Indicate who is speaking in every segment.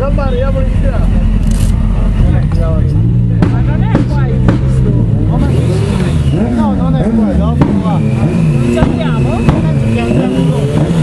Speaker 1: Ma non è qua il giusto.
Speaker 2: No, non è quello, qua.
Speaker 1: Ci andiamo?
Speaker 2: Ci andiamo dopo.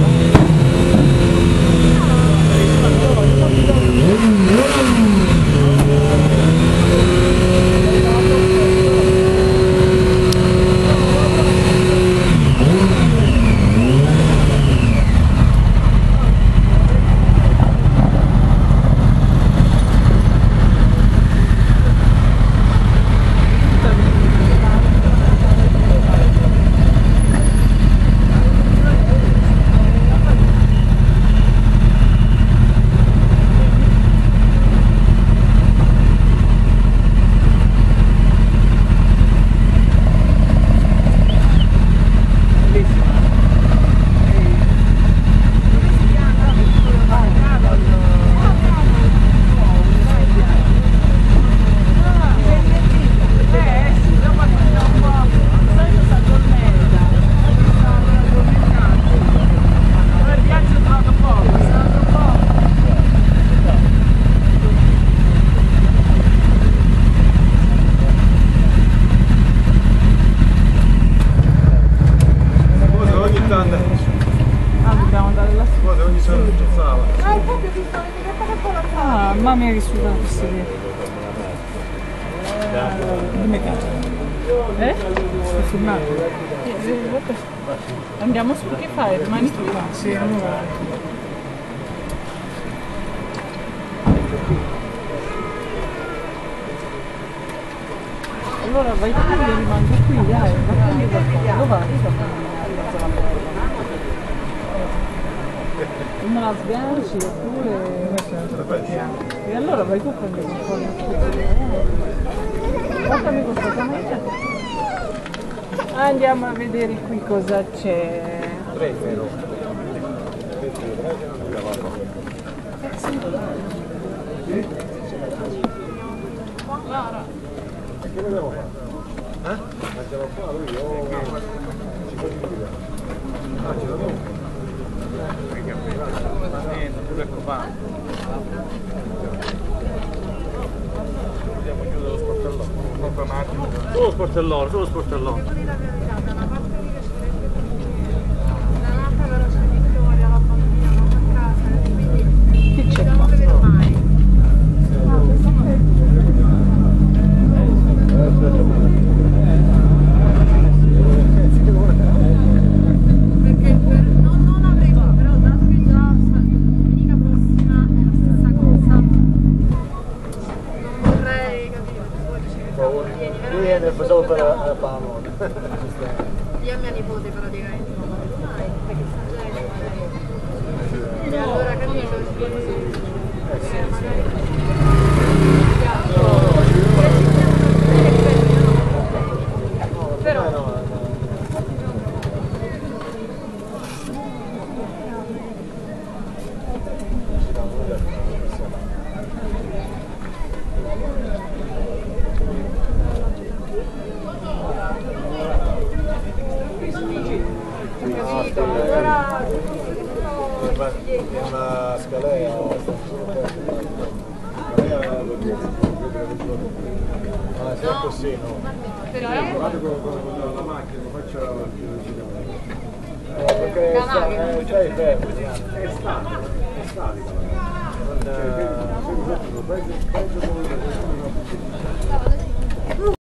Speaker 1: Mamma mia che suda questi lì.
Speaker 2: Dimmi cazzo.
Speaker 1: Sto filmando. Andiamo su, che fai? Rimani tu qua?
Speaker 2: Sì, allora.
Speaker 1: Allora vai tu, io rimango qui, dai, dove vai? Me la sganci oppure... E allora vai tu a prendere un po' di... Portami questa camera. Andiamo a vedere qui cosa c'è. Guarda.
Speaker 2: Che dobbiamo fare? Mangiamo qua lui o... ci condividiamo? Ci dobbiamo? Vogliamo chiudere lo sportellone. Solo sportellone, solo sportellone.
Speaker 1: Chi c'è qua?
Speaker 2: Solo per la palma.
Speaker 3: Io a mia nipote praticamente. E allora capito? Però
Speaker 2: una scalea se è così no guardate come la macchina lo faccia perché è statica